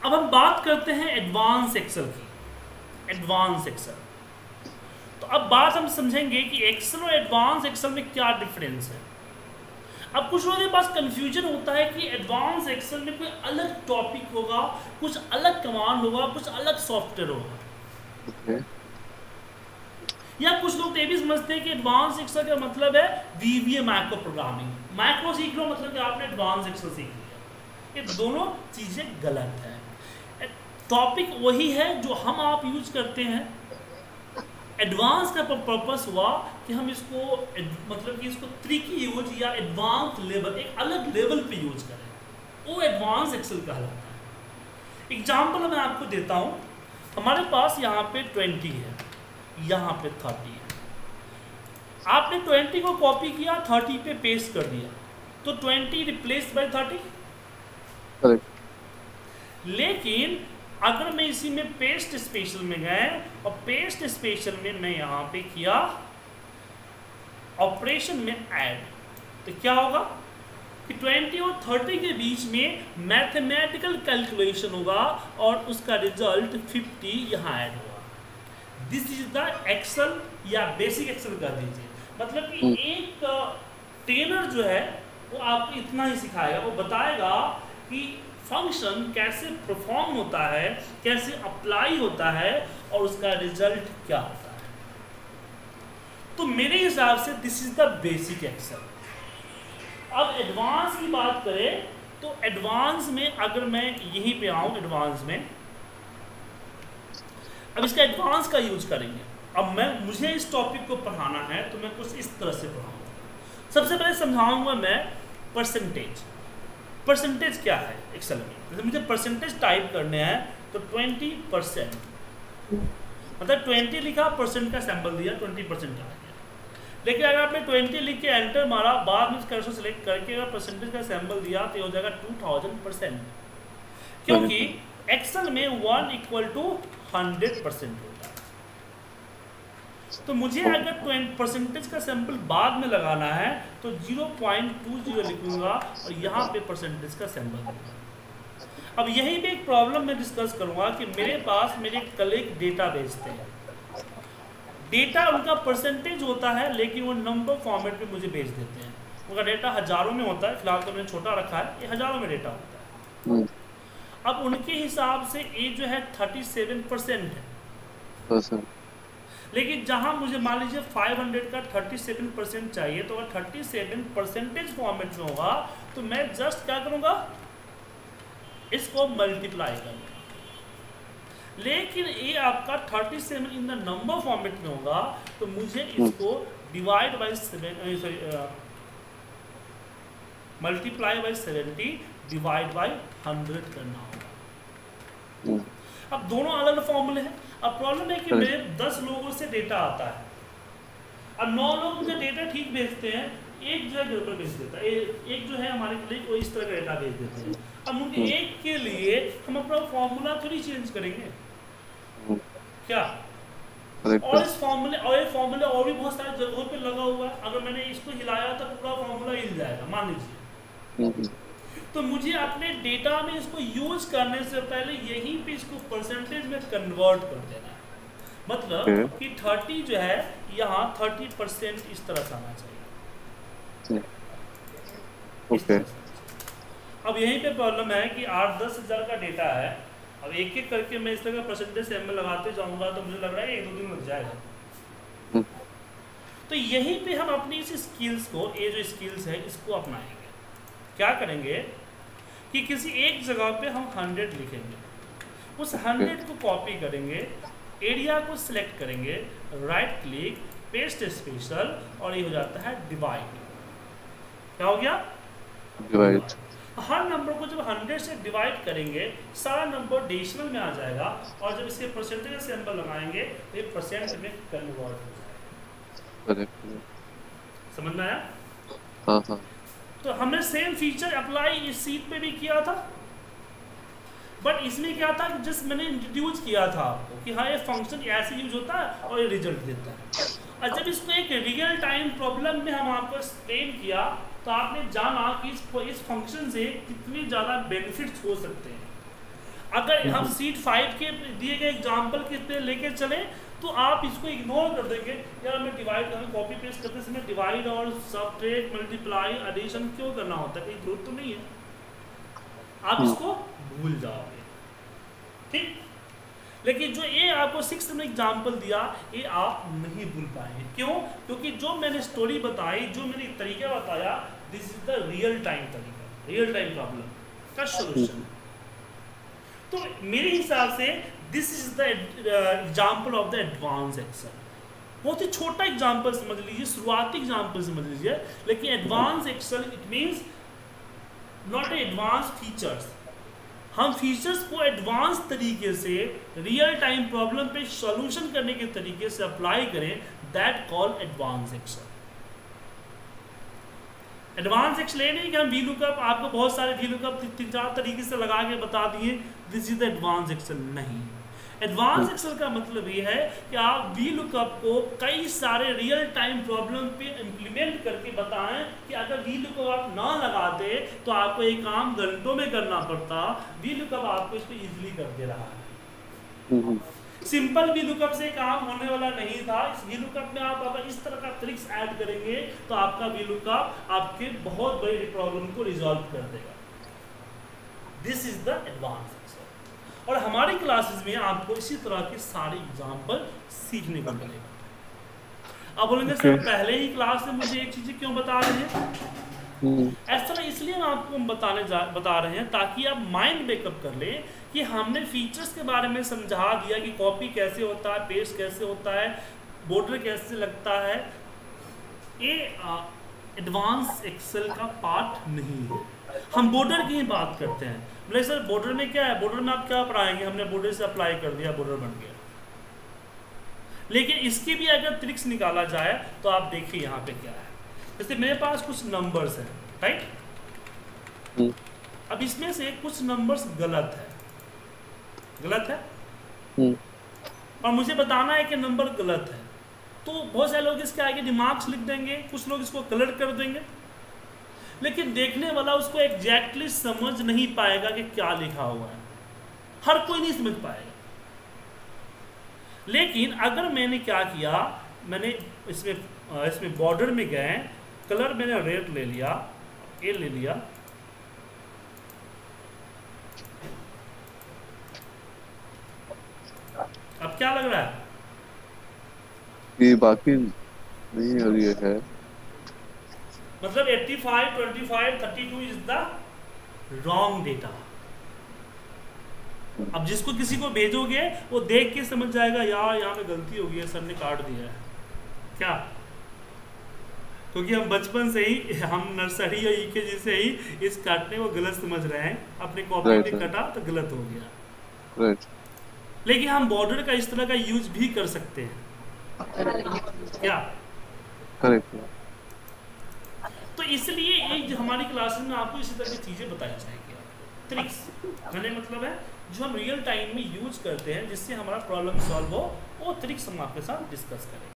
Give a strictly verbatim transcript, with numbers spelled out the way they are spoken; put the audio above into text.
अब हम बात करते हैं एडवांस एक्सेल की। एडवांस एक्सेल, तो अब बात हम समझेंगे कि एक्सेल और एडवांस एक्सेल में क्या डिफरेंस है। अब कुछ लोगों के पास कंफ्यूजन होता है कि एडवांस एक्सेल में कोई अलग टॉपिक होगा, कुछ अलग कमांड होगा, कुछ अलग सॉफ्टवेयर होगा। okay. या कुछ लोग ये भी समझते हैं कि एडवांस एक्सेल का मतलब है वीवीए मैक्रो प्रोग्रामिंग। मैक्रो सीख लो मतलब कि आपने एडवांस एक्सेल सीख लिया। ये दोनों चीजें गलत है। टॉपिक वही है जो हम आप यूज करते हैं। एडवांस का पर्पस हुआ कि हम इसको मतलब कि इसको त्रिकी यूज या एडवांस लेवल, एक अलग लेवल पे यूज करें, वो एडवांस एक्सेल कहलाता है। एग्जांपल मैं आपको देता हूँ। हमारे पास यहाँ पे ट्वेंटी है, यहाँ पे थर्टी है। आपने ट्वेंटी को कॉपी किया, थर्टी पे पेस्ट कर दिया, तो ट्वेंटी रिप्लेस बाय थर्टी। लेकिन अगर मैं इसी में पेस्ट स्पेशल में गए और पेस्ट स्पेशल में मैं यहाँ पे किया ऑपरेशन में ऐड, तो क्या होगा कि ट्वेंटी और थर्टी के बीच में मैथमेटिकल कैलकुलेशन होगा और उसका रिजल्ट फिफ्टी यहाँ ऐड होगा। दिस इज द एक्सेल या बेसिक एक्सेल कर दीजिए। मतलब कि एक ट्रेनर जो है वो आपको इतना ही सिखाएगा, वो बताएगा कि फंक्शन कैसे परफॉर्म होता है, कैसे अप्लाई होता है और उसका रिजल्ट क्या होता है। तो मेरे हिसाब से this is the basic excel. अब एडवांस की बात करें तो एडवांस में अगर मैं यहीं पे आऊं, एडवांस में अब इसका एडवांस का यूज करेंगे। अब मैं मुझे इस टॉपिक को पढ़ाना है तो मैं कुछ इस तरह से पढ़ाऊंगा। सबसे पहले समझाऊंगा मैं परसेंटेज। परसेंटेज क्या है एक्सेल में। जैसे मुझे परसेंटेज टाइप करने हैं तो ट्वेंटी परसेंट, मतलब ट्वेंटी लिखा, परसेंट का सैंपल दिया, ट्वेंटी परसेंट आ गया। लेकिन अगर आपने ट्वेंटी लिख के एंटर मारा, बाद में कर्सर सेलेक्ट करके अगर परसेंटेज का सैंपल दिया तो ये हो जाएगा टू थाउजेंड परसेंट, क्योंकि एक्सेल में one equal to hundred percent होता है। तो मुझे अगर परसेंटेज का सैंपल बाद में लगाना है तो ज़ीरो पॉइंट टू ज़ीरो लिखूंगा और यहाँ पे परसेंटेज का सैंपल दूंगा। अब यही भी एक प्रॉब्लम मैं डिस्कस करूंगा कि मेरे पास मेरे कलीग डेटा भेजते हैं, डेटा उनका परसेंटेज होता है लेकिन वो नंबर फॉर्मेट में मुझे भेज देते हैं। उनका डेटा हजारों में होता है, फिलहाल तो मैंने छोटा रखा है, ये हजारों में डेटा होता है। अब उनके हिसाब से ये जो है थर्टी सेवन परसेंट है, लेकिन जहां मुझे मान लीजिए फाइव हंड्रेड का थर्टी सेवन परसेंट चाहिए, तो अगर थर्टी सेवन परसेंटेज फॉर्मेट में होगा तो मैं जस्ट क्या करूंगा, इसको मल्टीप्लाई करूंगा। लेकिन ये आपका thirty seven in the number format में होगा तो मुझे इसको divide by seven, sorry multiply by seventy divide by hundred करना होगा। अब दोनों अलग फॉर्मूले हैं। अब प्रॉब्लम है कि मेरे दस लोगों से डेटा आता है, अब नौ लोग मुझे डेटा ठीक भेजते हैं, एक जो है गड़बड़ भेज देता है, एक जो है हमारे लिए वो इस तरह का डेटा भेज देते हैं। अब उनके एक के लिए हम अपना फॉर्मूला थोड़ी चेंज करेंगे क्या, और इस फॉर्मूले और ये फॉर्मूला और भी बहुत सारी जगहों पे लगा हुआ है। अगर मैंने इसको हिलाया तो पूरा फॉर्मूला हिल जाएगा मान लीजिए। तो मुझे अपने डेटा में इसको यूज करने से पहले यहीं पे इसको परसेंटेज में कन्वर्ट कर देना है। मतलब okay. कि थर्टी जो है यहाँ थर्टी परसेंट इस तरह से आना चाहिए। okay. अब यहीं पे प्रॉब्लम है कि आठ दस हजार का डेटा है। अब एक एक करके मैं इस तरह का परसेंटेज सैंपल लगाते जाऊंगा तो मुझे लग रहा है एक दो दिन लग जाएगा। hmm. तो यहीं पे हम अपनी इस स्किल्स को, ये जो स्किल्स है इसको अपनाएंगे। क्या करेंगे कि किसी एक जगह पे हम हंड्रेड लिखेंगे, उस हंड्रेड को कॉपी करेंगे, एरिया को सिलेक्ट करेंगे, राइट क्लिक, पेस्ट स्पेशल, और ये हो जाता है डिवाइड। क्या हो गया, डिवाइड। हर नंबर को जब हंड्रेड से डिवाइड करेंगे सारा नंबर डेसिमल में आ जाएगा और जब इसके परसेंटेज सैंपल लगाएंगे तो ये परसेंट में कन्वर्ट हो जाएगा। समझ में आया? हाँ हाँ। तो हमने सेम फीचर अप्लाई इस सीट पे भी किया था, बट इसमें क्या था कि जस्ट मैंने इंट्रोड्यूस किया था आपको कि हाँ ये फंक्शन ऐसे यूज होता है और ये रिजल्ट देता है। और जब इसको एक रियल टाइम प्रॉब्लम में हम आपको एक्सप्लेन किया तो आपने जाना कि इस, इस फंक्शन से कितने ज़्यादा बेनिफिट्स हो सकते हैं। अगर हम सीट फाइव के दिए गए एग्जाम्पल के पे लेके चले तो आप इसको इग्नोर कर देंगे, यार मैं डिवाइड हमें कॉपी पेस्ट करते समय डिवाइड और सबट्रैक्ट मल्टीप्लाई एडिशन क्यों करना होता है, कहीं जरूरत तो नहीं है, आप इसको भूल जाओगे, ठीक। लेकिन जो ये आपको सिक्स में एग्जाम्पल दिया ये आप नहीं भूल पाएंगे, क्यों? क्योंकि जो मैंने स्टोरी बताई, जो मैंने तरीका बताया, this is the real time तरीका, रियल टाइम प्रॉब्लम का सोल्यूशन। तो मेरे हिसाब से this is the example of the advance Excel. बहुत ही छोटा एग्जाम्पल समझ लीजिए, शुरुआती एग्जाम्पल समझ लीजिए, लेकिन advance Excel it means not advance features. हम फीचर्स को एडवांस तरीके से रियल टाइम प्रॉब्लम पे सॉल्यूशन करने के तरीके से अप्लाई करें, that call advance Excel. Advance Excel ये नहीं कि हम वी लुकअप, आपको बहुत सारे वी लुकअप तीन चार तरीके से लगा के बता दिए, this is the advance Excel. नहीं, एडवांस एक्सेल का मतलब ये है कि आप वी लुकअप को कई सारे रियल टाइम प्रॉब्लम पे इम्प्लीमेंट करके बताएं कि अगर वी लुकअप आप ना लगाते तो आपको ये काम घंटों में करना पड़ता, वी लुकअप आपको इसको इजीली कर दे रहा है। सिंपल वी लुकअप से काम होने वाला नहीं था, इस वी लुकअप में आप अगर इस तरह का ट्रिक्स ऐड करेंगे तो आपका वी लुकअप आपके बहुत बड़ी प्रॉब्लम को रिजॉल्व कर देगा। This is the advance Excel. और हमारी क्लासेस में आपको इसी तरह के सारे एग्जाम्पल सीखने को मिलेगा। अब बोलेंगे सर पहले ही क्लास में मुझे एक चीजें क्यों बता रहे हैं? ऐसा इसलिए हम आपको बताने जा बता रहे हैं ताकि आप माइंड मेकअप कर ले कि हमने फीचर्स के बारे में समझा दिया कि कॉपी कैसे होता है, पेस्ट कैसे होता है, बॉर्डर कैसे लगता है। ये एडवांस एक्सेल का पार्ट नहीं है। हम बॉर्डर की ही बात करते हैं। बोले सर बॉर्डर में क्या है, बॉर्डर में आप क्या पढ़ाएंगे, हमने बॉर्डर से अप्लाई कर दिया, बॉर्डर बन गया। लेकिन इसकी भी अगर ट्रिक्स निकाला जाए तो आप देखिए यहाँ पे क्या है। जैसे मेरे पास कुछ नंबर्स हैं, राइट। अब इसमें से कुछ नंबर्स गलत है, गलत है और मुझे बताना है कि नंबर गलत है। तो बहुत सारे लोग इसके आगे रिमार्क्स लिख देंगे, कुछ लोग इसको कलर कर देंगे, लेकिन देखने वाला उसको एग्जैक्टली समझ नहीं पाएगा कि क्या लिखा हुआ है। हर कोई नहीं समझ पाएगा। लेकिन अगर मैंने क्या किया, मैंने इसमें इसमें बॉर्डर में गए, कलर मैंने रेड ले लिया, ए ले लिया, अब क्या लग रहा है? ये बाकी नहीं और ये है मतलब पचासी, पच्चीस, बत्तीस इज द रॉन्ग डेटा। अब जिसको किसी को भेजोगे वो देख के समझ जाएगा यार यहाँ पे गलती हो गई है, सर ने काट दिया है क्या। क्योंकि हम बचपन से ही, हम नर्सरी या यूकेजी से ही इस काटने को गलत समझ रहे हैं, अपने कॉपी में कटा तो गलत हो गया। राइट। लेकिन हम बॉर्डर का इस तरह का यूज भी कर सकते हैं क्या? करेक्ट। तो इसलिए ये हमारी क्लासेस में आपको इसी तरह की चीजें बताई जाएंगी, ट्रिक्स। मैंने मतलब है जो हम रियल टाइम में यूज करते हैं जिससे हमारा प्रॉब्लम सॉल्व हो, वो ट्रिक्स हम आपके साथ डिस्कस करेंगे।